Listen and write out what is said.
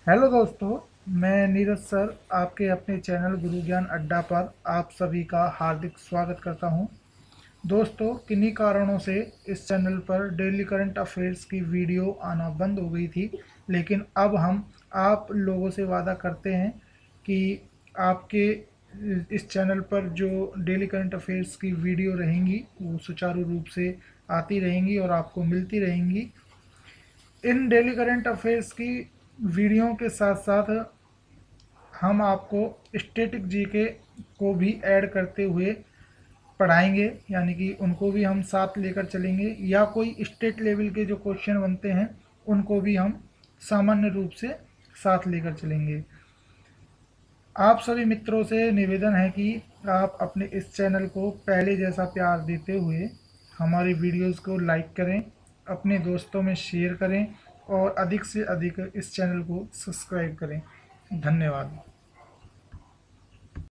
Hello दोस्तों, मैं Neeraj sir आपके अपने चैनल गुरु ज्ञान अड्डा पर आप सभी का हार्दिक स्वागत करता हूं। दोस्तों, किन्हीं कारणों से इस चैनल पर डेली करंट अफेयर्स की वीडियो आना बंद हो गई थी, लेकिन अब हम आप लोगों से वादा करते हैं कि आपके इस चैनल पर जो डेली करंट अफेयर्स की वीडियो रहेंगी वो सुचारू रूप से आती रहेंगी और आपको मिलती रहेंगी। इन डेली करंट अफेयर्स की वीडियो के साथ साथ हम आपको स्टैटिक जीके को भी ऐड करते हुए पढ़ाएंगे, यानी कि उनको भी हम साथ लेकर चलेंगे, या कोई स्टेट लेवल के जो क्वेश्चन बनते हैं उनको भी हम सामान्य रूप से साथ लेकर चलेंगे। आप सभी मित्रों से निवेदन है कि आप अपने इस चैनल को पहले जैसा प्यार देते हुए हमारी वीडियोस को लाइक करें, अपने दोस्तों में शेयर करें और अधिक से अधिक इस चैनल को सब्सक्राइब करें। धन्यवाद।